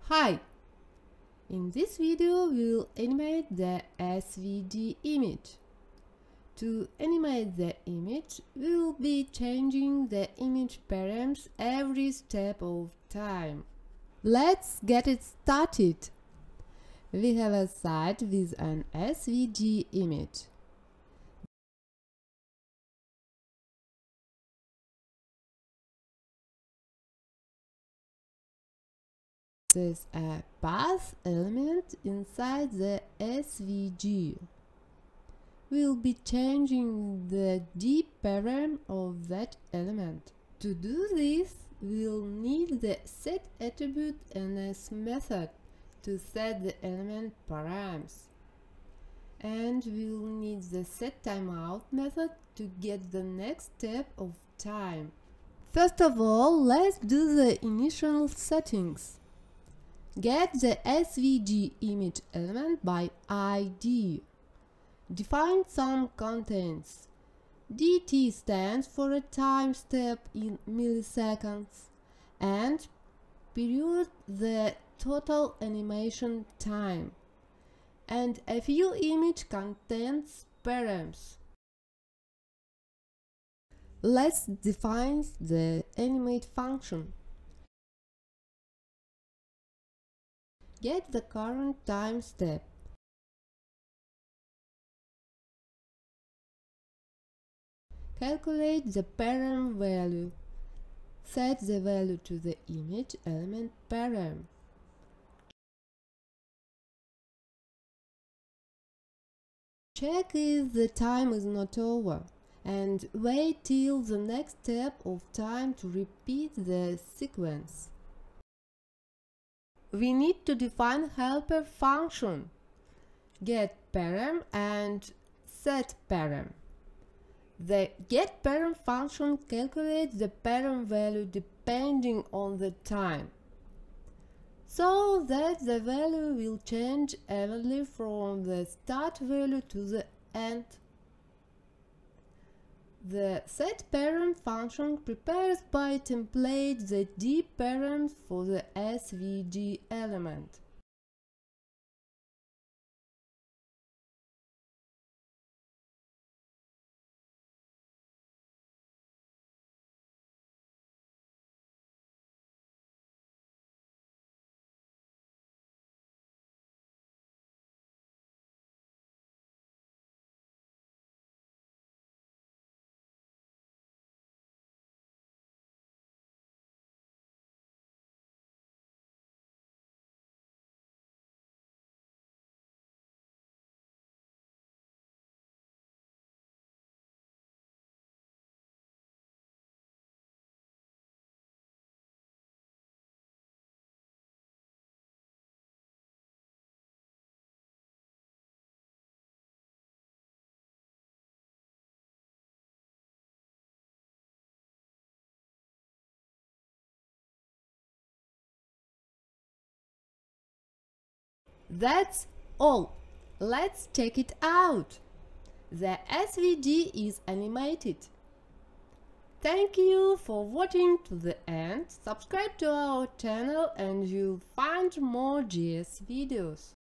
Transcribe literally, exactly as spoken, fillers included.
Hi! In this video we'll animate the S V G image. To animate the image, we'll be changing the image params every step of time. Let's get it started. We have a site with an S V G image. There's a path element inside the S V G. We'll be changing the D param of that element. To do this, we'll need the set attribute ns method to set the element params. And we'll need the set timeout method to get the next step of time. First of all, let's do the initial settings. Get the S V G image element by I D. Define some contents. D T stands for a time step in milliseconds and period the total animation time, and a few image contents params. Let's define the animate function. Get the current time step. Calculate the param value. Set the value to the image element param. Check if the time is not over and wait till the next step of time to repeat the sequence. We need to define helper function, get param and set param. The get param function calculates the param value depending on the time, so that the value will change evenly from the start value to the end. The set param function prepares by template the D params for the S V G element. That's all. Let's check it out. The S V G is animated. Thank you for watching to the end. Subscribe to our channel and you'll find more G S videos.